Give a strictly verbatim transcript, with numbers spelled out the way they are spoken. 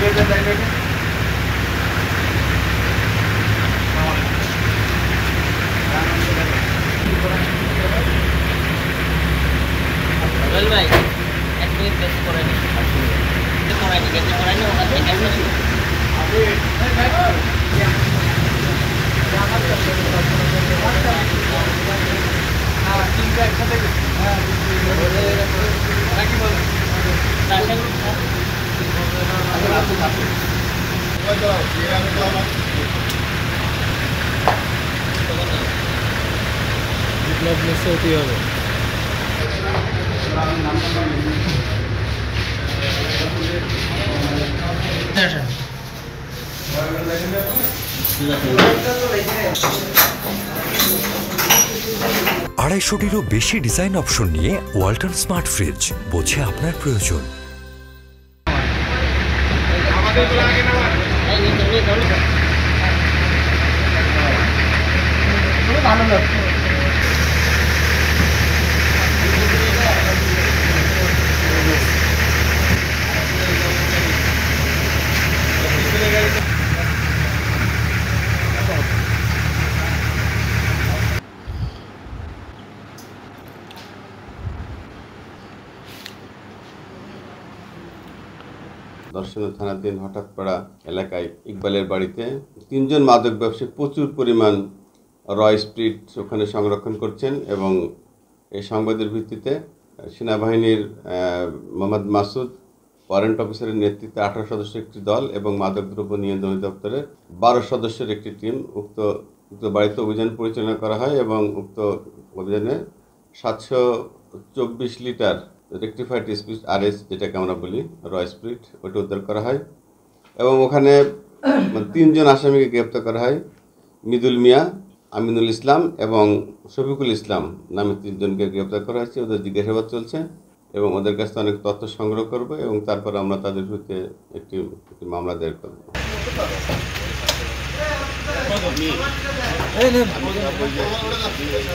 ভাই এক মিনিট বেশি করে নি করে নি গেছে করে নি ওখান থেকে কেমন ছিল আরে ভাই হ্যাঁ তিনটা একসাথে হ্যাঁ নাকি বলে তাহলে ওই দাও এই আমি দাও না বিপ্লব মিস হতে হবে আড়াইশোটিরও বেশি ডিজাইন অপশন নিয়ে ওয়ালটন স্মার্ট ফ্রিজ, বোঝে আপনার প্রয়োজন। দর্শনা থানাধীন হঠাৎপাড়া এলাকায় ইকবালের বাড়িতে তিনজন মাদক ব্যবসায়ী প্রচুর পরিমাণ র স্প্রিট ওখানে সংরক্ষণ করছেন এবং এই সংবাদের ভিত্তিতে সেনাবাহিনীর মোহাম্মদ মাসুদ ওয়ারেন্ট অফিসারের নেতৃত্বে আঠারো সদস্যের একটি দল এবং মাদকদ্রব্য নিয়ন্ত্রণ দপ্তরের বারো সদস্যের একটি টিম উক্ত উক্ত বাড়িতে অভিযান পরিচালনা করা হয় এবং উক্ত অভিযানে সাতশো চব্বিশ litre rectified spirit R S যেটাকে আমরা বলি র স্পিরিট ওটা উদ্ধার করা হয় এবং ওখানে তিনজন আসামিকে গ্রেপ্তার করা হয়। মৃদুল মিয়া, আমিনুল ইসলাম এবং শফিকুল ইসলাম নামে তিনজনকে গ্রেপ্তার করা হয়েছে। ওদের জিজ্ঞাসাবাদ চলছে এবং ওদের কাছ থেকে অনেক তথ্য সংগ্রহ করব এবং তারপর আমরা তাদের বিরুদ্ধে একটি একটি মামলা দায়ের করব।